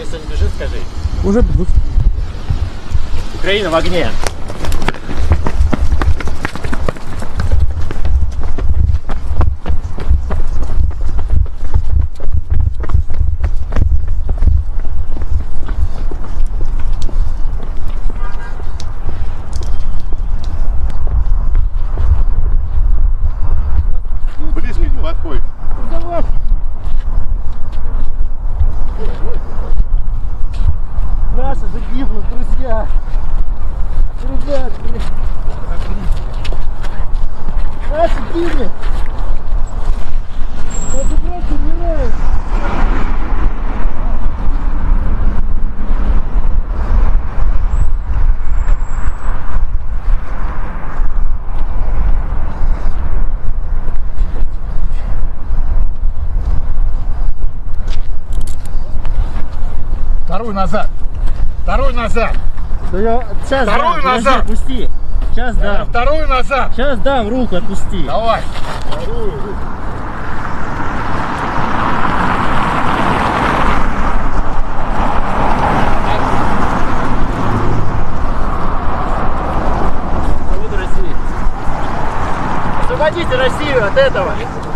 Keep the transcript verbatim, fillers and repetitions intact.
Здесь кто-нибудь бежит, скажи. Уже бегут. Украина в огне. Близко не подходит. Давай. Наши загибнут, друзья. Ребят, блин. Наши гибнут. Наши братья умирают. Второй назад. Второй назад. Да я сейчас Второй дам, назад. подожди, отпусти. Сейчас дам. Второй назад. Сейчас дам, руку отпусти. Давай. Вторую руку. Свободу России. Освободите Россию от этого.